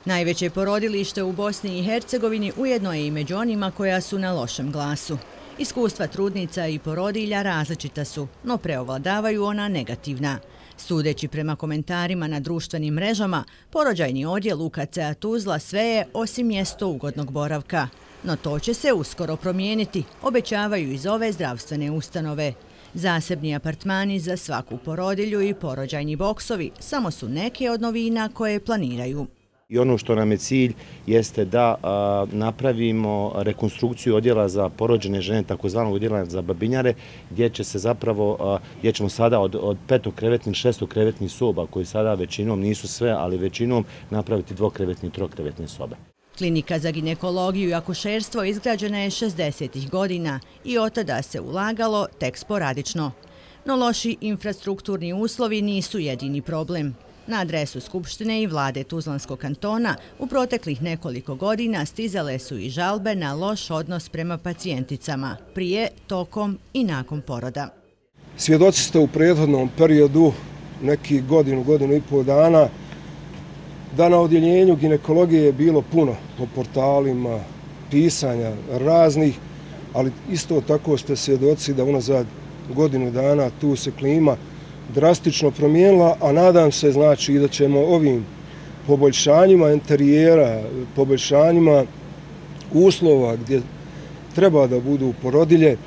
Najveće porodilište u Bosni i Hercegovini ujedno je i među onima koja su na lošem glasu. Iskustva trudnica i porodilja različita su, no preovladavaju ona negativna. Sudeći prema komentarima na društvenim mrežama, porođajni odjel UKC-a Tuzla sve je osim mjesto ugodnog boravka. No to će se uskoro promijeniti, obećavaju iz ove zdravstvene ustanove. Zasebni apartmani za svaku porodilju i porođajni boksovi samo su neke od novina koje planiraju. I ono što nam je cilj jeste da napravimo rekonstrukciju odjela za porođene žene, takozvanog odjela za babinjare, gdje ćemo sada od 5-krevetnih, 6-krevetnih soba, koji sada većinom, nisu sve, ali većinom napraviti 2-krevetne i 3-krevetne sobe. Klinika za ginekologiju i akušerstvo izgrađena je 60. godina i od tada se ulagalo tek sporadično. No loši infrastrukturni uslovi nisu jedini problem. Na adresu Skupštine i vlade Tuzlanskog kantona u proteklih nekoliko godina stizale su i žalbe na loš odnos prema pacijenticama, prije, tokom i nakon poroda. Svjedoci ste u prethodnom periodu, neki godinu i pol dana, da na odjeljenju ginekologije je bilo puno po portalima, pisanja raznih, ali isto tako ste svjedoci da unazad godinu dana tu se klima drastično promijenila, a nadam se znači da ćemo ovim poboljšanjima interijera, poboljšanjima uslova gdje treba da budu porodilje,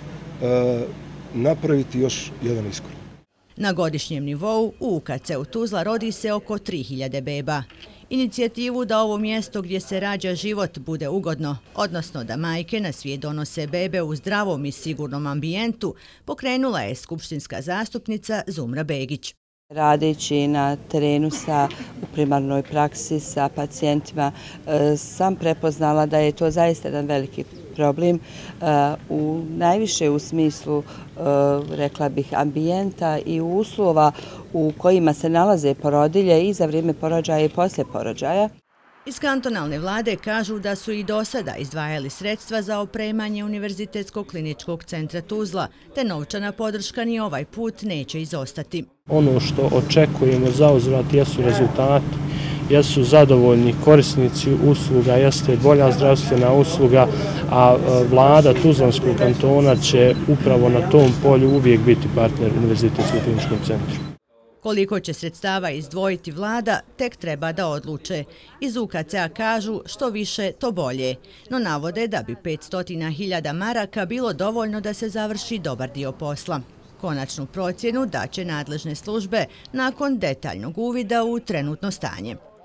napraviti još jedan iskorak. Na godišnjem nivou u UKC-u Tuzla rodi se oko 3000 beba. Inicijativu da ovo mjesto gdje se rađa život bude ugodno, odnosno da majke na svijet donose bebe u zdravom i sigurnom ambijentu, pokrenula je skupštinska zastupnica Zumra Begić. Radeći na terenu u primarnoj praksi sa pacijentima sam prepoznala da je to zaista jedan veliki problem, najviše u smislu, rekla bih, ambijenta i uslova u kojima se nalaze porodilje i za vrijeme porođaja i poslije porođaja. Iz kantonalne vlade kažu da su i do sada izdvajali sredstva za opremanje Univerzitetskog kliničkog centra Tuzla, te novčana podrška ni ovaj put neće izostati. Ono što očekujemo za uzvrat jesu rezultati, jesu zadovoljni korisnici usluga, jeste bolja zdravstvena usluga, a vlada Tuzlanskog kantona će upravo na tom polju uvijek biti partner Univerzitetskom kliničkom centru. Koliko će sredstava izdvojiti vlada, tek treba da odluče. Iz UKC-a kažu što više, to bolje. No navode da bi 500.000 maraka bilo dovoljno da se završi dobar dio posla. Konačnu procjenu daće nadležne službe nakon detaljnog uvida u trenutno stanje.